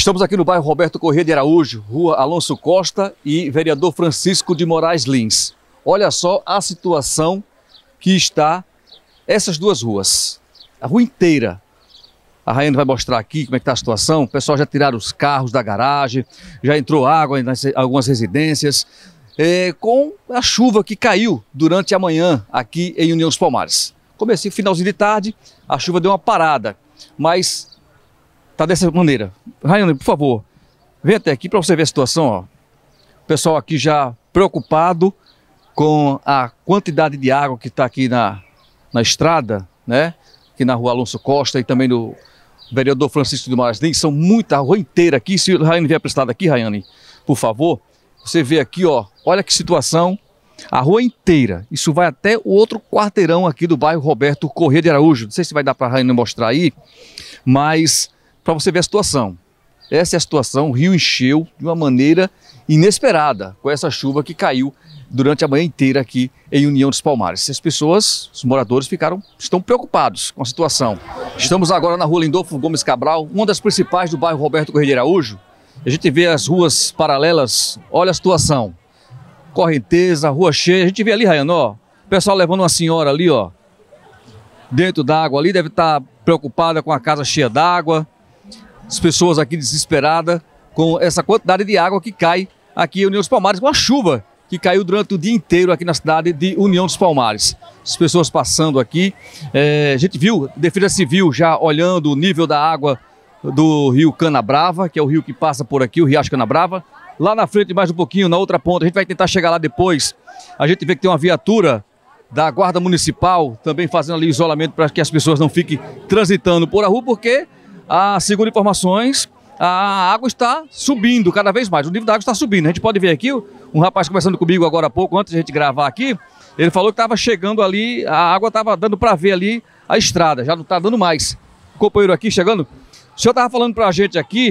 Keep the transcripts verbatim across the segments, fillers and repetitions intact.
Estamos aqui no bairro Roberto Corrêa de Araújo, Rua Alonso Costa e Vereador Francisco de Moraes Lins. Olha só a situação que está essas duas ruas, a rua inteira. A Raiane vai mostrar aqui como é que está a situação. O pessoal já tiraram os carros da garagem, já entrou água em algumas residências, é, com a chuva que caiu durante a manhã aqui em União dos Palmares. Comecei finalzinho de tarde, a chuva deu uma parada, mas tá dessa maneira. Raiane, por favor, vem até aqui para você ver a situação, ó. O pessoal aqui já preocupado com a quantidade de água que está aqui na, na estrada, né? Aqui na Rua Alonso Costa e também no Vereador Francisco de Moraes Lins. São muita, a rua inteira aqui. Se a Raiane vier para esse lado aqui, Raiane, por favor, você vê aqui, ó, olha que situação. A rua inteira. Isso vai até o outro quarteirão aqui do bairro Roberto Corrêa de Araújo. Não sei se vai dar para a Raiane mostrar aí, mas para você ver a situação. Essa é a situação, o rio encheu de uma maneira inesperada com essa chuva que caiu durante a manhã inteira aqui em União dos Palmares. As pessoas, os moradores ficaram, estão preocupados com a situação. Estamos agora na Rua Lindolfo Gomes Cabral, uma das principais do bairro Roberto Corrêa de Araújo. A gente vê as ruas paralelas, olha a situação. Correnteza, rua cheia, a gente vê ali, Raiane, ó, o pessoal levando uma senhora ali, ó, dentro da água ali, deve estar preocupada com a casa cheia d'água. As pessoas aqui desesperadas com essa quantidade de água que cai aqui em União dos Palmares, com a chuva que caiu durante o dia inteiro aqui na cidade de União dos Palmares. As pessoas passando aqui, é, a gente viu, Defesa Civil já olhando o nível da água do rio Canabrava, que é o rio que passa por aqui, o Riacho Canabrava. Lá na frente, mais um pouquinho, na outra ponta, a gente vai tentar chegar lá depois. A gente vê que tem uma viatura da Guarda Municipal também fazendo ali isolamento para que as pessoas não fiquem transitando por a rua, porque, ah, segundo informações, a água está subindo cada vez mais, o nível da água está subindo. A gente pode ver aqui, um rapaz conversando comigo agora há pouco, antes de a gente gravar aqui, ele falou que estava chegando ali, a água estava dando para ver ali a estrada, já não está dando mais. O companheiro aqui chegando, o senhor estava falando para a gente aqui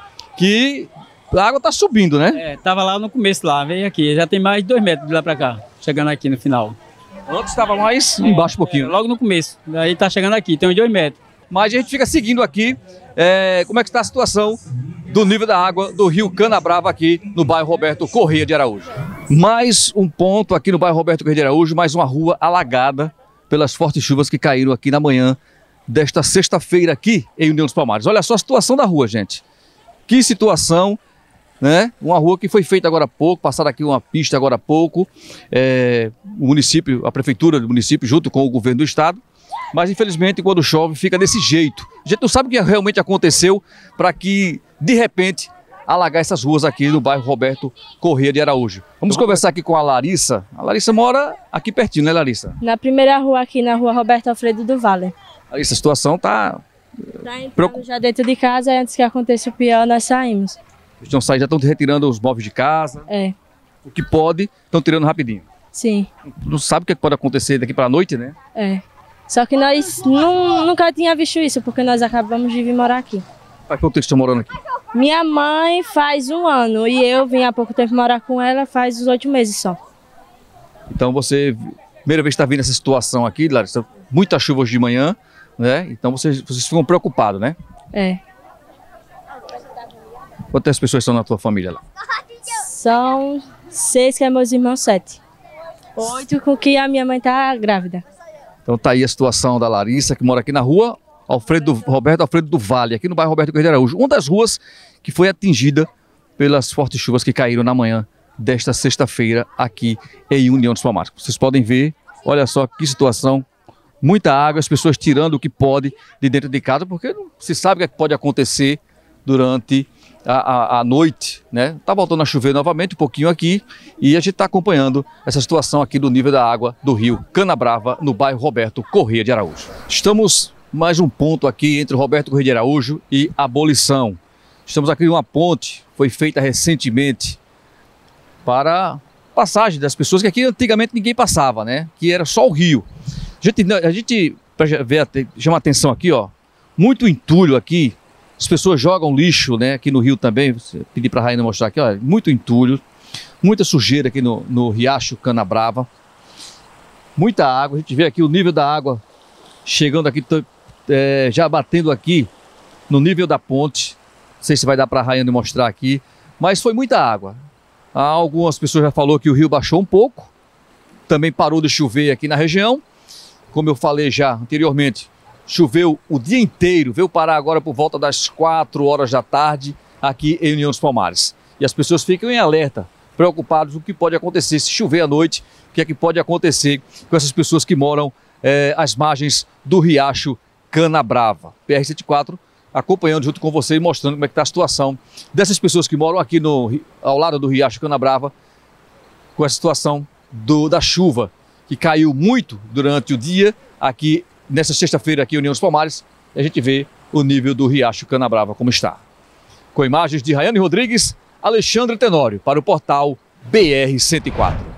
que a água está subindo, né? É, estava lá no começo lá, veio aqui, já tem mais de dois metros de lá para cá, chegando aqui no final. Antes estava mais embaixo um pouquinho. É, logo no começo, aí está chegando aqui, tem uns dois metros. Mas a gente fica seguindo aqui é, como é que está a situação do nível da água do rio Canabrava aqui no bairro Roberto Corrêa de Araújo. Mais um ponto aqui no bairro Roberto Corrêa de Araújo, mais uma rua alagada pelas fortes chuvas que caíram aqui na manhã desta sexta-feira aqui em União dos Palmares. Olha só a situação da rua, gente. Que situação, né? Uma rua que foi feita agora há pouco, passaram aqui uma pista agora há pouco, é, o município, a prefeitura do município junto com o governo do estado. Mas infelizmente quando chove fica desse jeito. A gente não sabe o que realmente aconteceu para que de repente alagar essas ruas aqui no bairro Roberto Corrêa de Araújo. Vamos conversar aqui com a Larissa. A Larissa mora aqui pertinho, né, Larissa? Na primeira rua aqui, na Rua Roberto Alfredo do Vale. Larissa, a situação está... Tá entrando já dentro de casa, antes que aconteça o pior, nós saímos. Eles estão saindo, já estão retirando os móveis de casa. É. O que pode, estão tirando rapidinho. Sim. Não sabe o que pode acontecer daqui para a noite, né? É. Só que nós não, nunca tinha visto isso, porque nós acabamos de vir morar aqui. Faz quanto tempo estão morando aqui? Minha mãe faz um ano e eu vim há pouco tempo morar com ela, faz uns oito meses só. Então você, primeira vez que está vendo essa situação aqui, Larissa, muita chuva hoje de manhã, né? Então vocês, vocês ficam preocupados, né? É. Quantas pessoas são na tua família lá? São seis, que é meus irmãos, sete. Oito com que a minha mãe tá grávida. Então tá aí a situação da Larissa, que mora aqui na rua Alfredo, Roberto Alfredo do Vale, aqui no bairro Roberto Corrêa de Araújo. Uma das ruas que foi atingida pelas fortes chuvas que caíram na manhã desta sexta-feira aqui em União dos Palmares. Vocês podem ver, olha só que situação, muita água, as pessoas tirando o que pode de dentro de casa, porque não se sabe o que pode acontecer durante a, a, a noite, né? Tá voltando a chover novamente um pouquinho aqui e a gente está acompanhando essa situação aqui do nível da água do rio Canabrava, no bairro Roberto Corrêa de Araújo. Estamos mais um ponto aqui entre o Roberto Corrêa de Araújo e Abolição. Estamos aqui em uma ponte, foi feita recentemente para passagem das pessoas, que aqui antigamente ninguém passava, né? Que era só o rio. A gente, a gente para ver, chama a atenção aqui, ó, muito entulho aqui. As pessoas jogam lixo, né, aqui no rio também. Pedi para a Rainha mostrar aqui, ó, muito entulho, muita sujeira aqui no, no Riacho Canabrava, muita água. A gente vê aqui o nível da água chegando aqui, é, já batendo aqui no nível da ponte. sei se vai dar para a Rayane mostrar aqui, mas foi muita água. Algumas pessoas já falaram que o rio baixou um pouco, também parou de chover aqui na região. Como eu falei já anteriormente, choveu o dia inteiro, veio parar agora por volta das quatro horas da tarde aqui em União dos Palmares. E as pessoas ficam em alerta, preocupados com o que pode acontecer se chover à noite, o que é que pode acontecer com essas pessoas que moram é, às margens do riacho Canabrava. P R setenta e quatro acompanhando junto com você e mostrando como é que está a situação dessas pessoas que moram aqui no, ao lado do riacho Canabrava, com a situação do, da chuva que caiu muito durante o dia aqui nessa sexta-feira aqui em União dos Palmares. A gente vê o nível do riacho Canabrava como está. Com imagens de Rayane Rodrigues, Alexandre Tenório para o portal B R cento e quatro.